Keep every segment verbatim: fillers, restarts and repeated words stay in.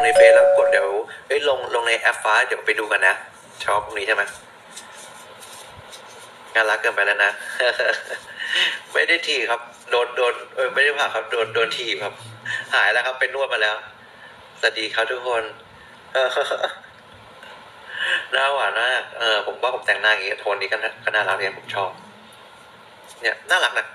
ในเฟซแล้วกดเดี๋ยวเฮ้ยลงลงในแอปฟ้าเดี๋ยวไปดูกันนะชอบพวกนี้ใช่ไหมน่ารักเกินไปแล้วนะ ไม่ได้ทีครับโดนโดนเออไม่ได้ผ่าครับโดนโดนทีครับหายแล้วครับไปนวดมาแล้วสวัสดีครับทุกคน หน้าหวานมากเออผมว่าผมแต่งหน้าอย่างนี้โทนนี้ก็ก็น่ารักเนี่ยผมชอบเนี่ยน่ารักนะ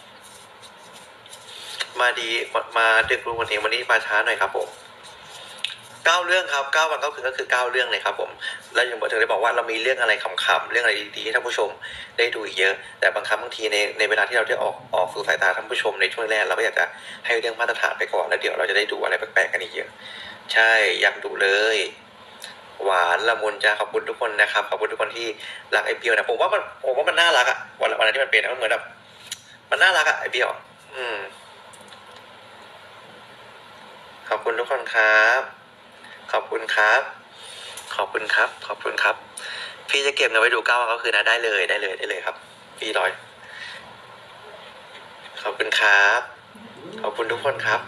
มาดีมามาดึกรู้วันนี้วันนี้มาช้าหน่อยครับผมเก้าเรื่องครับเก้าวันก็คือก็คือเก้าเรื่องเลยครับผมแล้วอย่างถึงได้บอกว่าเรามีเรื่องอะไรขำๆเรื่องอะไรดีๆให้ท่านผู้ชมได้ดูอีกเยอะแต่บางครั้งบางทีในในเวลาที่เราได้ออกออกสู่สายตาท่านผู้ชมในช่วงแรกเราก็อยากจะให้เรื่องมาตรฐานไปก่อนแล้วเดี๋ยวเราจะได้ดูอะไรแปลกๆกันอีกเยอะใช่อยากดูเลยหวานละมุนจ้าขอบคุณทุกคนนะครับขอบคุณทุกคนที่รักไอเปียวนะผมว่ามันผมว่ามันน่ารักอะวันวันที่มันเป็นมันเหมือนแบบมันน่ารักอะไอเปียวอืมขอบคุณทุกคนครับขอบคุณครับ ขอบคุณครับ ขอบคุณครับ พี่จะเก็บเงินไว้ดูเก้าก็คือนะได้เลยได้เลยได้เลยครับ พี่ร้อย ขอบคุณครับ ขอบคุณทุกคนครับ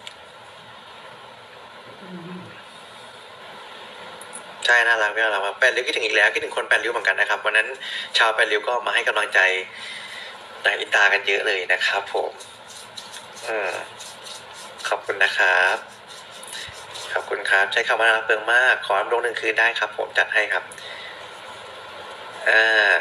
ใช่น่ารักพี่น่ารักแปดริ้วคิดถึงอีกแล้วคิดถึงคนแปดริ้วเหมือนกันนะครับวันนั้นชาวแปดริ้วก็มาให้กำลังใจนายลิตากันเยอะเลยนะครับผมอืมขอบคุณนะครับขอบคุณครับใช้คำว่าน่ารักเปิงมากขออัพลงหนึ่งคืนได้ครับผมจัดให้ครับอ่า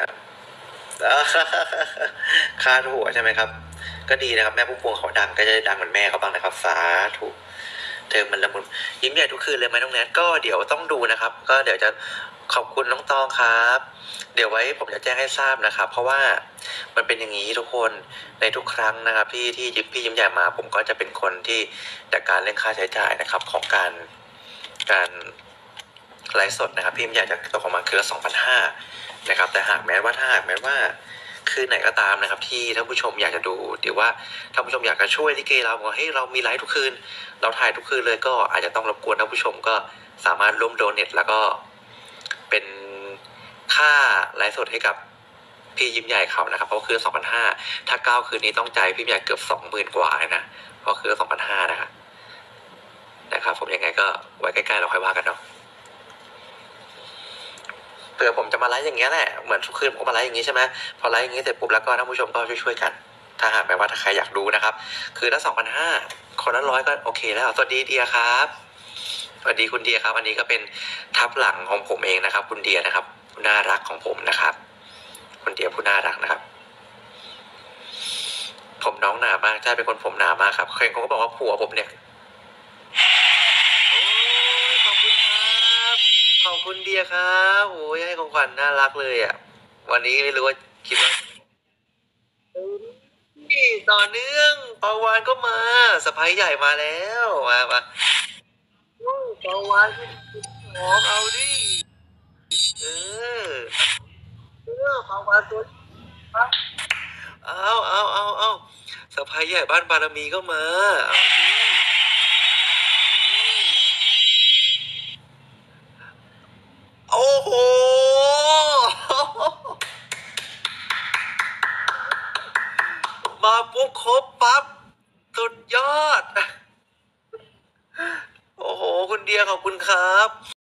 คาดหัวใช่ไหมครับก็ดีนะครับแม่พุ่มพวงเขาดังก็จะดังเหมือนแม่เขาบ้างนะครับสาธุเธอมันละมุนยิ้มใหญ่ทุกคืนเลยไหมน้องแนทก็เดี๋ยวต้องดูนะครับก็เดี๋ยวจะขอบคุณน้องตองครับเดี๋ยวไว้ผมจะแจ้งให้ทราบนะครับเพราะว่ามันเป็นอย่างนี้ทุกคนในทุกครั้งนะครับที่ที่พี่ยิ้มใหญ่มาผมก็จะเป็นคนที่จัดการเรื่องค่าใช้จ่ายนะครับของการการไลฟ์สดนะครับพี่ยิ้มใหญ่จะตกออกมาคือละสองพันห้านะครับแต่หากแม้ว่าถ้าหากแม้ว่าคืนไหนก็ตามนะครับที่ท่านผู้ชมอยากจะดูหรือว่าท่านผู้ชมอยากจะช่วยลิเกเราบอกให้เรามีไลฟ์ทุกคืนเราถ่ายทุกคืนเลยก็อาจจะต้องรบกวนท่านผู้ชมก็สามารถร่วมโดเนทแล้วก็เป็นค่าไลฟ์สดให้กับพี่ยิ้มใหญ่เขานะครับเพราะคือสองพันห้าถ้าเก้าคืนนี้ต้องจ่ายพี่ยิ้มใหญ่เกือบสองหมื่นกว่าเลยนะเพราะคือสองพันห้านะครับนะครับผมยังไงก็ไว้ใกล้ๆเราค่อยว่ากันเนาะเผื่อผมจะมาไลฟ์อย่างเงี้ยแหละเหมือนทุกคืนผมก็มาไลฟ์อย่างงี้ใช่ไหมพอไลฟ์อย่างงี้เสร็จปุ๊บแล้วก็ท่านผู้ชมก็ช่วยๆกันถ้าหากแม้ว่าถ้าใครอยากดูนะครับคือถ้าสองพันห้าคนละร้อยก็โอเคแล้วสวัสดีเดียครับสวัสดีคุณเดียครับอันนี้ก็เป็นทับหลังของผมเองนะครับคุณเดียนะครับผู้น่ารักของผมนะครับคุณเดียผู้น่ารักนะครับผมน้องหนามากใช่เป็นคนผมหนามากครับใครเขาก็บอกว่าผัวผมเนี่ยขอบคุณครับขอบคุณเดียครับโอ้ยให้ของขวัญน่ารักเลยอ่ะวันนี้ไม่รู้ว่าคิดว่าต่อเนื่องปาวานก็มาสะพ้ายใหญ่มาแล้วมามาปาวานหอมเอาดิเออเออปาวานตัวเอาเอาเอาเอาสะพ้ายใหญ่บ้านบารมีก็มาเอาสิโอ้โหมาปุ๊บครบปั๊บสุดยอดโอ้โหคุณเดียขอบคุณครับ